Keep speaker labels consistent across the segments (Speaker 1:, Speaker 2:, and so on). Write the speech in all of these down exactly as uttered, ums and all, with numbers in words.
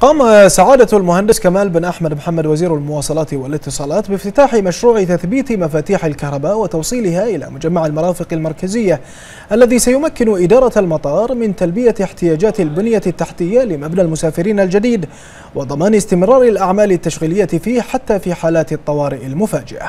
Speaker 1: قام سعادة المهندس كمال بن أحمد محمد وزير المواصلات والاتصالات بافتتاح مشروع تثبيت مفاتيح الكهرباء وتوصيلها إلى مجمع المرافق المركزية الذي سيمكن إدارة المطار من تلبية احتياجات البنية التحتية لمبنى المسافرين الجديد وضمان استمرار الأعمال التشغيلية فيه حتى في حالات الطوارئ المفاجئة.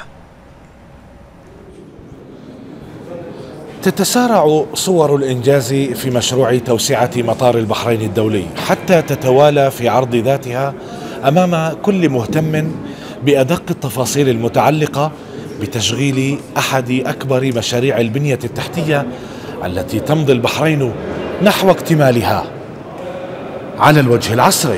Speaker 2: تتسارع صور الإنجاز في مشروع توسعة مطار البحرين الدولي حتى تتوالى في عرض ذاتها أمام كل مهتم بأدق التفاصيل المتعلقة بتشغيل أحد أكبر مشاريع البنية التحتية التي تمضي البحرين نحو اكتمالها على الوجه العصري.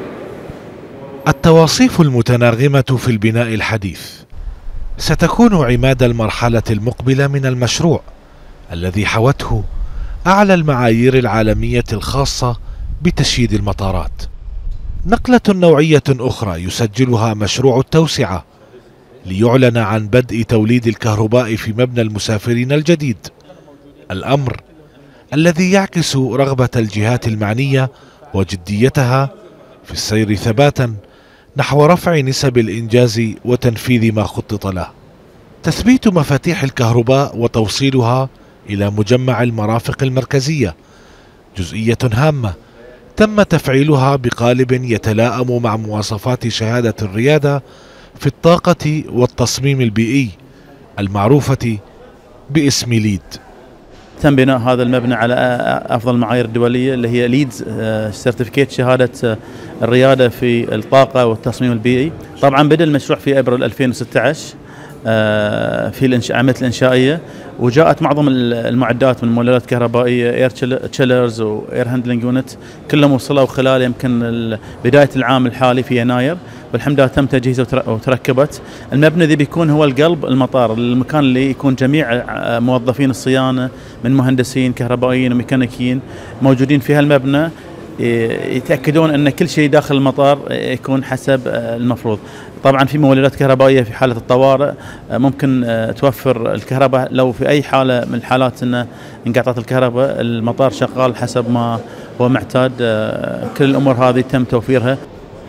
Speaker 2: التواصيف المتناغمة في البناء الحديث ستكون عماد المرحلة المقبلة من المشروع الذي حوته أعلى المعايير العالمية الخاصة بتشييد المطارات. نقلة نوعية أخرى يسجلها مشروع التوسعة ليعلن عن بدء توليد الكهرباء في مبنى المسافرين الجديد، الأمر الذي يعكس رغبة الجهات المعنية وجديتها في السير ثباتا نحو رفع نسب الإنجاز وتنفيذ ما خطط له. تثبيت مفاتيح الكهرباء وتوصيلها إلى مجمع المرافق المركزية جزئية هامة تم تفعيلها بقالب يتلائم مع مواصفات شهادة الريادة في الطاقة والتصميم البيئي المعروفة باسم ليد.
Speaker 3: تم بناء هذا المبنى على أفضل المعايير الدولية اللي هي ليدز سيرتيفيكيت شهادة الريادة في الطاقة والتصميم البيئي. طبعا بدأ المشروع في أبريل ألفين وستة عشر في العملية الإنشائية، وجاءت معظم المعدات من مولدات كهربائية اير تشيلرز واير هاندلنج يونت كلهم وصلوا خلال يمكن بداية العام الحالي في يناير، والحمد لله تم تجهيزه وتركبت. المبنى ذي بيكون هو القلب المطار، المكان اللي يكون جميع موظفين الصيانة من مهندسين كهربائيين وميكانيكيين موجودين في هالمبنى يتأكدون أن كل شيء داخل المطار يكون حسب المفروض. طبعا في مولدات كهربائية في حالة الطوارئ ممكن توفر الكهرباء لو في أي حالة من الحالات أن انقطعت الكهرباء المطار شغال حسب ما هو معتاد. كل الأمور هذه تم توفيرها.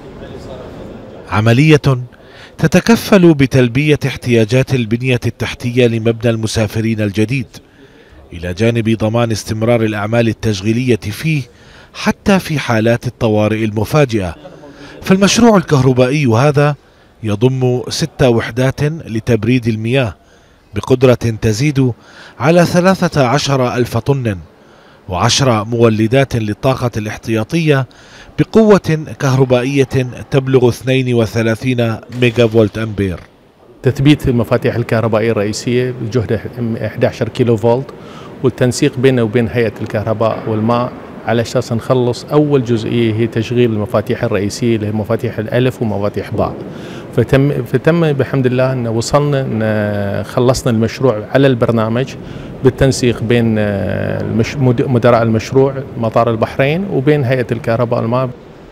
Speaker 2: عملية تتكفل بتلبية احتياجات البنية التحتية لمبنى المسافرين الجديد إلى جانب ضمان استمرار الأعمال التشغيلية فيه حتى في حالات الطوارئ المفاجئة. فالمشروع الكهربائي هذا يضم ست وحدات لتبريد المياه بقدرة تزيد على ثلاثة عشر ألف طن وعشر مولدات للطاقة الاحتياطية بقوة كهربائية تبلغ اثنين وثلاثين ميجا فولت أمبير.
Speaker 4: تثبيت المفاتيح الكهربائية الرئيسية بجهد أحد عشر كيلو فولت والتنسيق بينه وبين هيئة الكهرباء والماء على أساس نخلص أول جزئية هي تشغيل المفاتيح الرئيسية اللي هي مفاتيح الألف ومفاتيح باء. فتم فتم بحمد الله أن وصلنا أن خلصنا المشروع على البرنامج بالتنسيق بين مدراء المشروع مطار البحرين وبين هيئة الكهرباء والماء.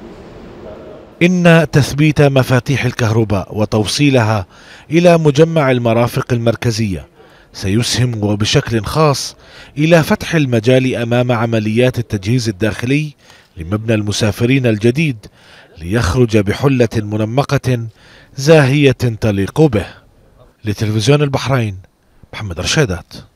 Speaker 2: إن تثبيت مفاتيح الكهرباء وتوصيلها إلى مجمع المرافق المركزية سيسهم وبشكل خاص إلى فتح المجال أمام عمليات التجهيز الداخلي لمبنى المسافرين الجديد ليخرج بحلة منمقة زاهية تليق به. لتلفزيون البحرين، محمد رشيدات.